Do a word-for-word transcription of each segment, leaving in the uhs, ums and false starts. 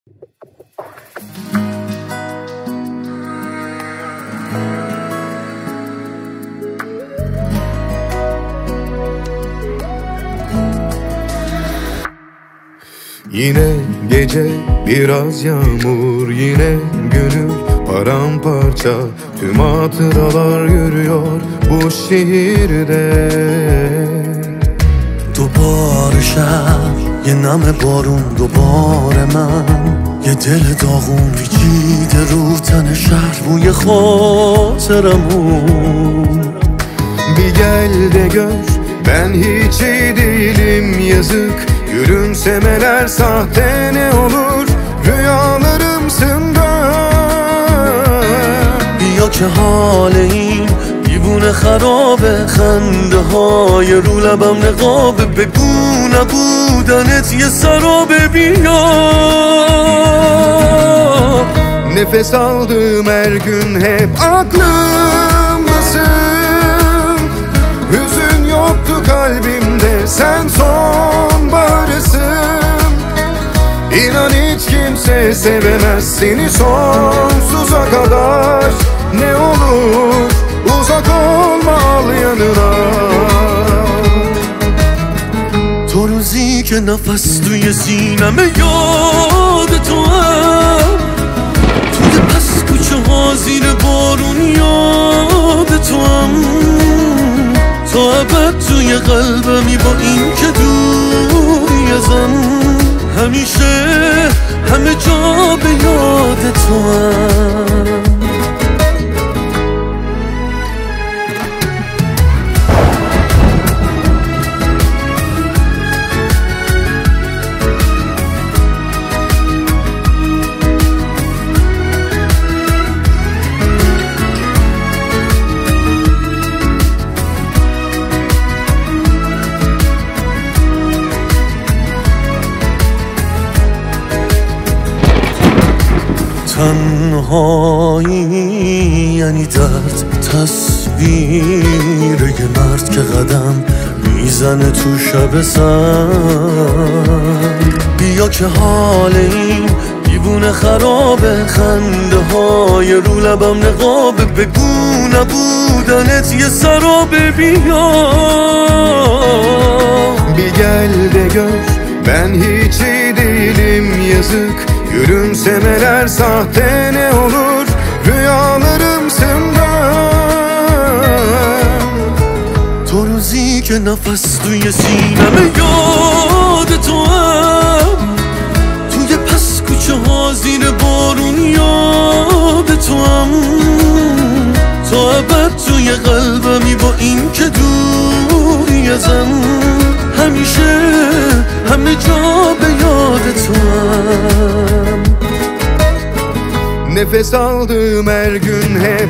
Yine gece biraz yağmur, yine gönül paramparça. Tüm hatıralar yürüyor bu şehirde. دوباره شب یه نم بارون دوباره من یه دل داغون پیچیده رو تن شهر بوی خاطرمون Bir gel de gör, ben hiç iyi değilim yazık. Gülümsemeler sahte ne olur, rüyalarımsın dön. بیا که حال این دیوونه خرابه، خنده های رو لبم نقابه، بگو نبودنت یه سرابه. بیا Nefes aldığım her gün hep aklımdasın. Hüzün yoktu kalbimde, sen sonbaharısın. İnan hiç kimse sevemez seni sonsuza kadar. Ne olur uzak olma, al yanına. تو روزی که نفس توی سینمه یاد تو هم، توی پس کوچه ها زیر بارون یاد تو هم، تا ابد توی قلبمی با این که دوری ازم، همیشه همه جا به یاد تو هم. تنهایی یعنی درد، تصویر یه مرد که قدم میزنه تو شب سر. بیا که حال این دیوونه خرابه، خنده های رو لبم نقابه، بگو نبودنت یه سرابه. بیا Bir gel de gör, ben hiç iyi değilim yazık. Gülümsemeler sahte ne olur, rüyalarımsın dön. تو روزی که نفس توی سینمه یاد تو هم، توی پس کوچه ها زیر بارون یاد تو هم، تا ابد توی قلبمی با این که دوری ازم، همیشه همه جا به یاد تو هم. Nefes aldığım her gün hep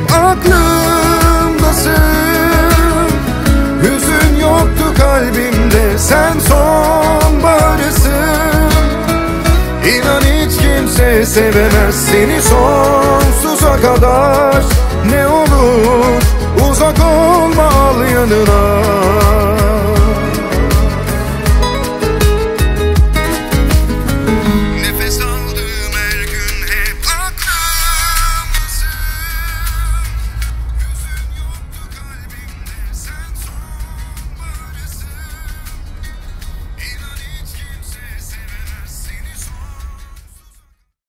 aklımdasın. Hüzün yoktu kalbimde, sen sonbaharısın. İnan hiç kimse sevemez seni sonsuza kadar. Ne olur